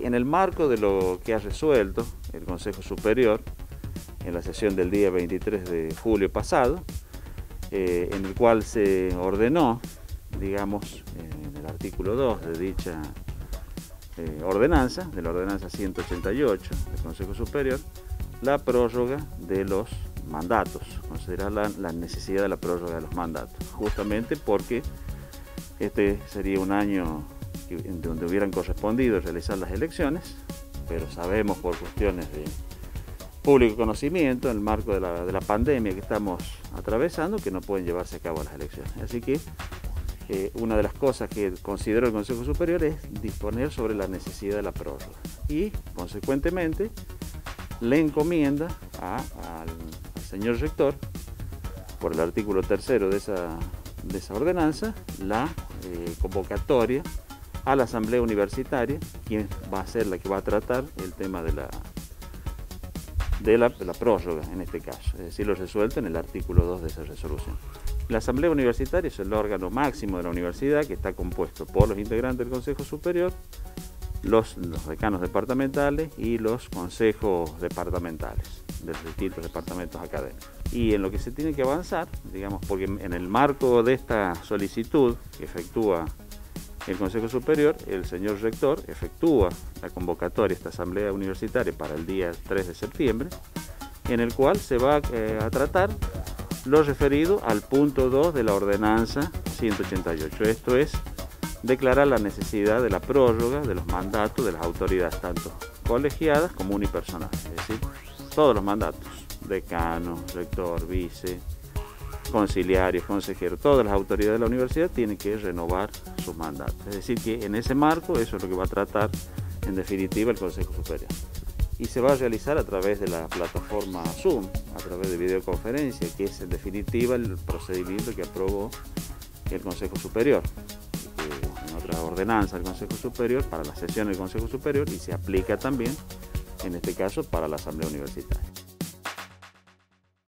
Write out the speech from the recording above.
en el marco de lo que ha resuelto el Consejo Superior en la sesión del día 23 de julio pasado, en el cual se ordenó, digamos, en el artículo 2 de dicha ordenanza, de la ordenanza 188 del Consejo Superior, la prórroga de los mandatos, considerar la necesidad de la prórroga de los mandatos, justamente porque este sería un año en donde hubieran correspondido realizar las elecciones, pero sabemos por cuestiones de público conocimiento, en el marco de la pandemia que estamos atravesando, que no pueden llevarse a cabo las elecciones. Así que una de las cosas que consideró el Consejo Superior es disponer sobre la necesidad de la prórroga y, consecuentemente, le encomienda al señor rector, por el artículo 3 de esa ordenanza, la convocatoria a la Asamblea Universitaria, quien va a ser la que va a tratar el tema de la prórroga en este caso, es decir, lo resuelto en el artículo 2 de esa resolución. La Asamblea Universitaria es el órgano máximo de la universidad, que está compuesto por los integrantes del Consejo Superior, los decanos departamentales y los consejos departamentales de los distintos departamentos académicos. Y en lo que se tiene que avanzar, digamos, porque en el marco de esta solicitud que efectúa el Consejo Superior, el señor rector efectúa la convocatoria a esta asamblea universitaria para el día 3 de septiembre, en el cual se va a tratar lo referido al punto 2 de la ordenanza 188. Esto es declarar la necesidad de la prórroga de los mandatos de las autoridades, tanto colegiadas como unipersonales, es decir, todos los mandatos, decano, rector, vice, conciliarios, consejeros, todas las autoridades de la universidad tienen que renovar sus mandatos. Es decir, que en ese marco eso es lo que va a tratar en definitiva el Consejo Superior. Y se va a realizar a través de la plataforma Zoom, a través de videoconferencia, que es en definitiva el procedimiento que aprobó el Consejo Superior, en otra ordenanza del Consejo Superior para la sesión del Consejo Superior, y se aplica también, en este caso, para la Asamblea Universitaria.